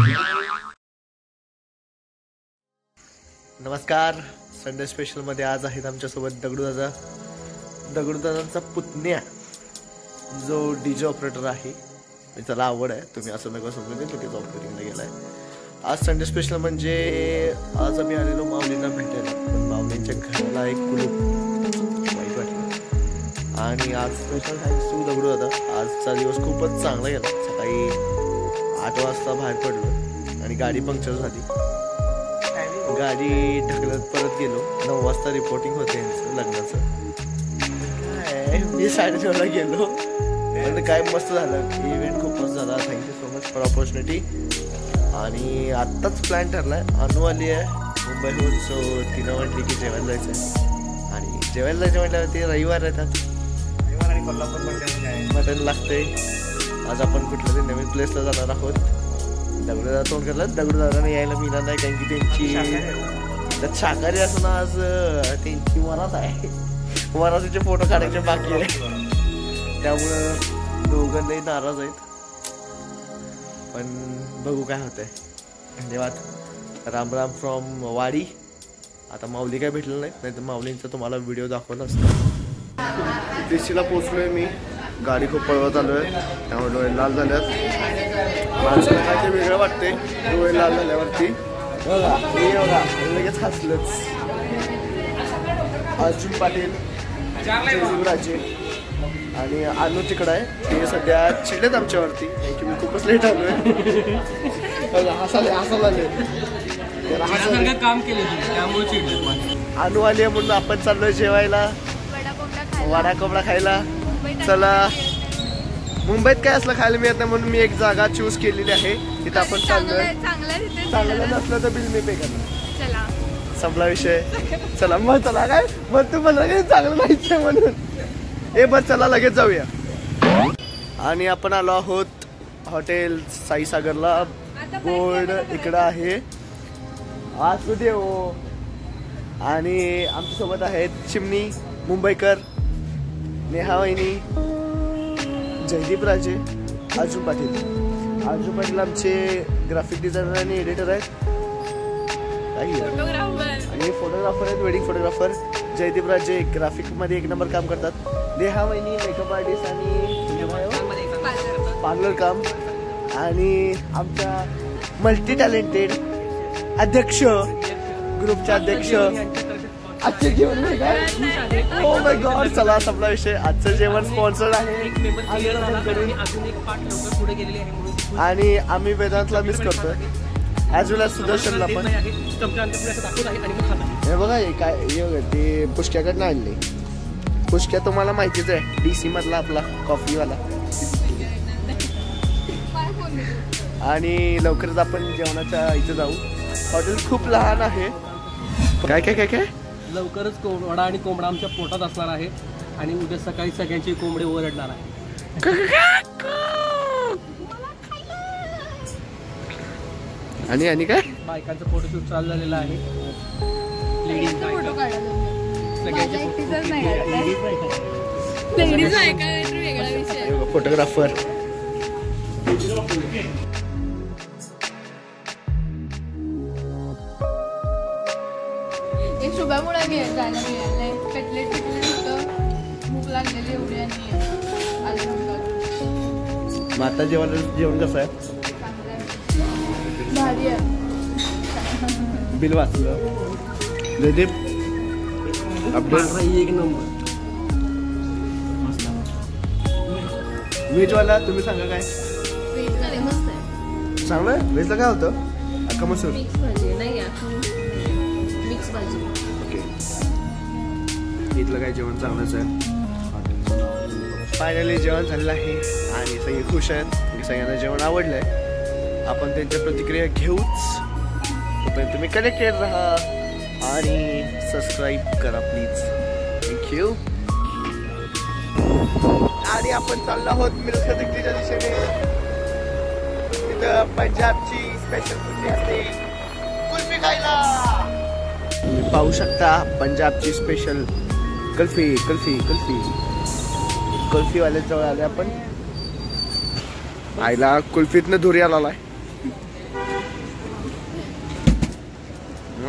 नमस्कार. Sunday special मध्ये आज आहेत आमच्यासोबत दगडूदादांचा पुतण्या जो डीजे ऑपरेटर आहे. त्याला आवड आहे, तुम्ही असं नका समजू नये, लगेच ऑपरेटिंगला गेलाय. आज संडे स्पेशल म्हणजे आज आम्ही आलेलो माऊलींना भेटायला, पण माऊलींच्या घराला एक कुलूप वाईट वाटलं. आणि आज स्पेशल थँक्स टू दगडूदादा. आजचा दिवस खूपच चांगला गेला. सकाळी 8 वाजता बाहेर पडलो आणि गाडी पंक्चर झाली. गाडी ढकलत परत गेलो. 9 वाजता रिपोर्टिंग होते यांचं लग्नाचं. काय मी 9:30ला गेलो, पण काय मस्त झालं. इव्हेंट खूप मस्त झाला. Thank you so much for opportunity. आणि आत्ताच प्लॅन ठरलाय. अनु आली आहे मुंबईहून, सो तिनं म्हटली की जेवायला जायचं आहे. आणि जेवायला जायचं म्हटल्यावरती रविवार येतात, रविवार आणि कोल्हापूर मटण लागते. आज आपण कुठल्या तरी नवीन प्लेसला जाणार आहोत. दगडूदादा तोंड करला, दगडूदादाने यायला मिळणार नाही कारण की त्यांची शाकाहारी असून आज त्यांची वरात आहे. वरातीचे फोटो काढायचे बाकी आहे, त्यामुळं दोघंही नाराज आहेत. पण बघू काय होतंय. धन्यवाद. राम राम फ्रॉम वाडी. आता माऊली काय भेटलं नाही तर माऊलींचा तुम्हाला व्हिडिओ दाखवला असतो. दिशीला पोचलोय मी. गाडी खूप पळवत आलो आहे, त्यामुळे डोळे लाल झाल्यात. माणसाला काय ते वेगळं वाटते डोळे लाल झाल्यावरती. लगेच हसलंच. अर्जुन पाटील, राजे आणि अनु तिकडं आहे. ते सध्या चिडलेत आमच्यावरती की मी खूपच लेट आलोय. काम केलं त्यामुळे चिडले. अनु आली म्हणून आपण चाललोय जेवायला, वडा कोंबडा खायला. चला, मुंबईत काय असलं खायला मिळत नाही म्हणून मी एक जागा चूज केलेली आहे. तिथं आपण चाललोय. चांगलं नसलं तर बिल मी पे करणार. संपला विषय. चला मग, चला काय मग तू म्हणलं चांगलं नाहीच म्हणून. बरं चला लगेच जाऊया. आणि आपण आलो आहोत हॉटेल साईसागरला. बोर्ड इकडं आहे. असू दे हो. आणि आमच्यासोबत आहेत चिमणी, मुंबईकर, नेहा वहिनी, जयदीप राजे, अर्जुन पाटील. अर्जुन पाटील आमचे ग्राफिक डिझायनर आणि एडिटर आहेत आणि फोटोग्राफर आहेत, वेडिंग फोटोग्राफर. जयदीप राजे ग्राफिकमध्ये 1 नंबर काम करतात. नेहा वहिनी मेकअप आर्टिस्ट आणि पार्लर काम. आणि आमच्या मल्टी टॅलेंटेड अध्यक्ष, ग्रुपचे अध्यक्ष. आजचे जेवण ओ माय गॉड. चला संपला विषय. आजचं जेवण स्पॉन्सर्ड आहे आणि आम्ही वेदांतला मिस करतोय, ॲज वेल ॲज सुदर्शनला पण. हे बघा हे काय, ते पुष्क्याकडनं आणले. पुष्क्या तुम्हाला माहितीच आहे, DC मधला आपला कॉफीवाला. आणि लवकरच आपण जेवणाच्या इथे जाऊ. हॉटेल खूप लहान आहे. काय काय काय काय लवकरच वडा आणि कोंबडा आमच्या पोटात असणार आहे. आणि उद्या सकाळी सगळ्यांची कोंबडे ओरडणार आहे. आणि काय बायकांचं फोटोशूट चालू झालेलं आहे. फोटोग्राफर. शुभामुळे जायला मिळालंय. कटलेट होतं, भूक लागलेली एवढी. आणि आता जेवण कसं आहे? भारी आहे. बिल वाचलं. Jaydeep update 1 number. व्हेजवाला तुम्ही सांगा काय व्हेजमध्ये मस्त आहे. चांगलं. व्हेजला काय होतं? अख्खा मसूर, मिक्स भाजी नाही, मिक्स भाजी. ओके. इथलं काय जेवण चांगलंच आहे. फायनली जेवण झालेलं आहे आणि सगळे खुश आहेत. सगळ्यांना जेवण आवडलंय. आपण त्यांच्या प्रतिक्रिया घेऊच. तोपर्यंत तुम्ही कनेक्टेड राहा आणि सबस्क्राईब करा प्लीज. थँक्यू. आणि आपण चाललो आहोत मिल्खा दिशेने. तिथं पंजाबची स्पेशल कुल्फी असते, कुल्फी खायला. तुम्ही पाहू शकता पंजाबची स्पेशल कुल्फी. कुल्फीवाल्या जवळ आले आपण. आईला कुल्फीतनं धुरी आलाय.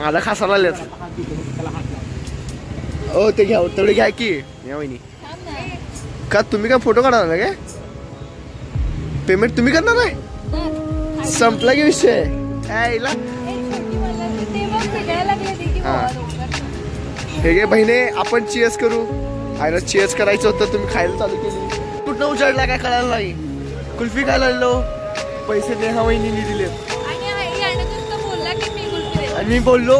मला खासाला आल्यात. हात देतो, त्याला हात लाव. ओ ते घ्या तेवढे घ्या की या वहिनी. का तुम्ही काय फोटो काढणार ना काय? पेमेंट तुम्ही करणार आहे? संपला की विषय आईला. हे घे बहिणे आपण चीअर्स करू. आईला चीअर्स करायचं होतं तुम्ही खायला चालू केली. कुठं उजाडला काय कळायला नाही. कुल्फी खायला आलो पैसे नेहा वहिनीने दिले आणि मी बोललो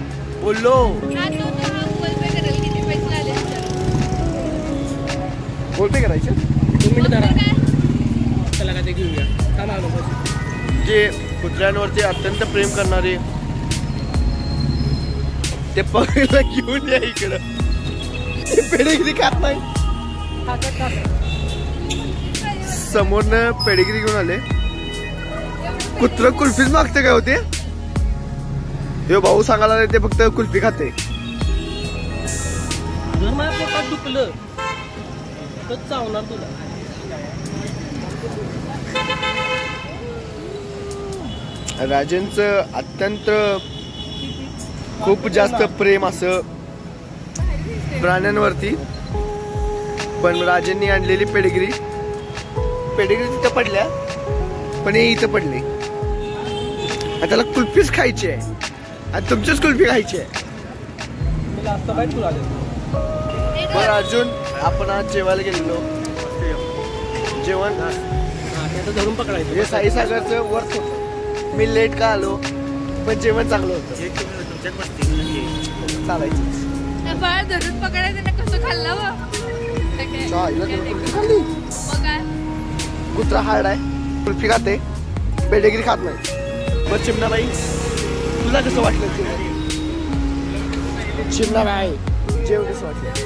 बोलते करायचे 2 मिनिटं धरा. त्याला काय ते घेऊया. थांबा नको. जे कुत्र्यांवरती अत्यंत प्रेम करणारे ते पगडीला घेऊन या इकडं. ते पेडेगिरी खात नाही. समोरनं पेडेगिरी घेऊन आले. कुत्र कुल्फीच मागते काय होते. हे भाऊ सांगायला ते फक्त कुल्फी खाते. जर माझ्या पोटात दुखलं तर चावणार तुला. राजेंचं अत्यंत खूप जास्त प्रेम असं प्राण्यांवरती. पण राजेंनी आणलेली पेडिग्री तिथं पडल्या पण हे इथं पडले. आणि त्याला कुल्फीच खायची आहे आणि तुमचीच कुल्फी खायची आहे. मला आता बाहेर तुला बरं अर्जुन आपण आज जेवायला गेलेलो. जेवण त्याचं धरून पकडायचं. हे साईसागरचं वर्थ होतं. मी लेट का आलो पण जेवण चांगलं होतं. चालायचं बाळ धरून पकडायचं ना. कसं खाल्लं खाल्ली. कुत्रा हार्ड आहे. कुल्फी खाते पेडेगिरी खात नाही. बरं चिमणाबाई तुला कसं वाटलं जेवण? चिमणाबाई जेवण कसं वाटलं?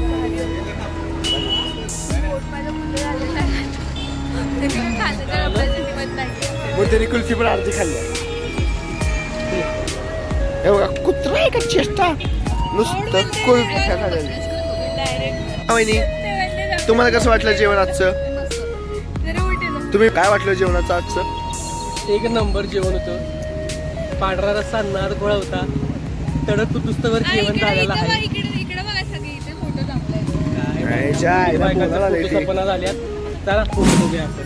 मग तरी कुल्फी पण अर्धी खाल्ली. हे बघा कुत्रा आहे का चेष्टा नुसतं कुल्फी खाल्ली. तुम्हाला कसं वाटलं जेवण आजचं? तुम्ही काय वाटलं जेवणाचं आजचं? 1 नंबर जेवण होतं. पांढरा रस्सा नाद गोळा होता. तडक तू पुस्तकावर जेवण झालेलं आहे. फोटो सपना झाल्यात. चला फोटो बघूया आपण.